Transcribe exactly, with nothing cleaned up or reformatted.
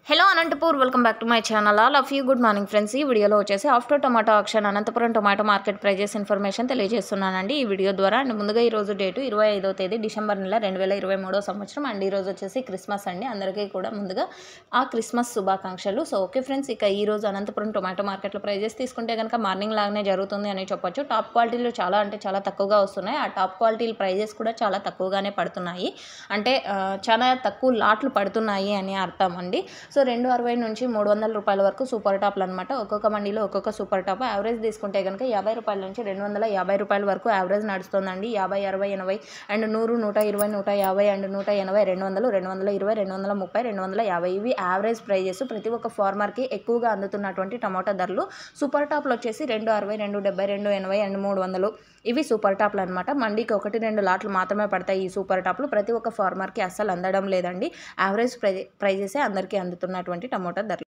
Hello Anantapur welcome back to my channel all of you good morning friends. ఈ వీడియోలో వచ్చేసి after tomato auction Anantapuram tomato market prices information తెలియజేస్తున్నానండి ఈ video ద్వారా. And ముందుగా ఈ రోజు డేటు ఇరవై ఐదో తేదీ డిసెంబర్ నెల రెండు వేల ఇరవై మూడో సంవత్సరం. అండ్ ఈ రోజు వచ్చేసి క్రిస్మస్ అండి. అందరికీ కూడా ముందుగా ఆ క్రిస్మస్ శుభాకాంక్షలు. సో ఓకే ఫ్రెండ్స్, ఇక ఈ రోజు అనంతపురం టొమాటో మార్కెట్లో ప్రైజెస్ తీసుకుంటే కనుక మార్నింగ్ లాగానే జరుగుతుంది అని చెప్పొచ్చు. టాప్ క్వాలిటీలు చాలా అంటే చాలా తక్కువగా వస్తున్నాయి. ఆ టాప్ క్వాలిటీ ప్రైజెస్ కూడా చాలా తక్కువగానే పడుతున్నాయి. అంటే చాలా తక్కువ లాట్లు పడుతున్నాయి అని అర్థం అండి. సో రెండు అరవై నుంచి మూడు వందల రూపాయల వరకు సూపర్ టాప్లు అనమాట. ఒక్కొక్క మండీలో ఒక్కొక్క సూపర్ టాప్ యావరేజ్ తీసుకుంటే కనుక యాభై రూపాయల నుంచి రెండు వందల యాభై రూపాయల వరకు యావరేజ్ నడుస్తుందండి. యాభై అరవై ఎనభై అండ్ నూరు నూట ఇరవై నూట యాభై అండ్ నూట ఎనభై రెండు వందలు రెండు వందల ఇరవై రెండు వందల ముప్పై రెండు వందల యాభై ఇవి యావరేజ్ ప్రైజెస్. ప్రతి ఒక్క ఫార్మర్కి ఎక్కువగా అందుతున్నటువంటి టమాటా ధరలు. సూపర్ టాప్లు వచ్చేసి రెండు అరవై రెండు డెబ్బై రెండు ఎనభై అండ్ మూడు వందలు ఇవి సూపర్ టాప్లు అనమాట. మండీకి ఒకటి రెండు లాట్లు మాత్రమే పడతాయి ఈ సూపర్ టాప్లు. ప్రతి ఒక్క ఫార్మర్కి అస్సలు అందడం లేదండి. యావరేజ్ ప్రై ప్రైజెసే అందరికీ అందుతున్నటువంటి టమోటా ధరలు.